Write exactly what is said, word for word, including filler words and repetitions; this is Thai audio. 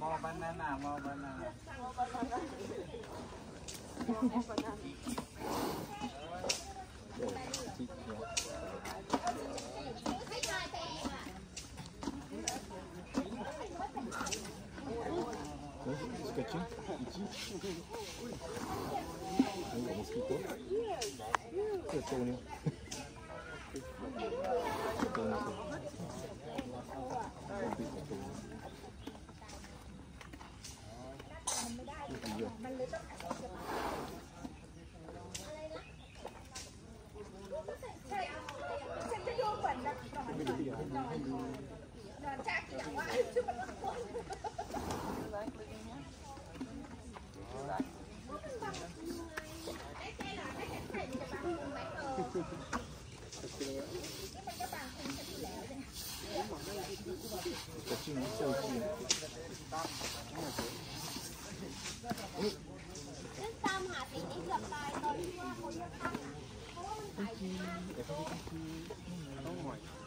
มอบ้านนั่นน่ะมอบ้านนั่น Скачи, иди. Ну, москито. Это у него. Это у нас.มันเลยต้องใช่ฉันจะดูเหมือนแบบนอนนอนนอนชักอย่างว่าชื่อมันละคนจะชิมเจ้าชิมตามหาสีนี้เกือบตายตอนที่ว่าเขาเลือกตั้งเพราะว่ามันขายดีมาก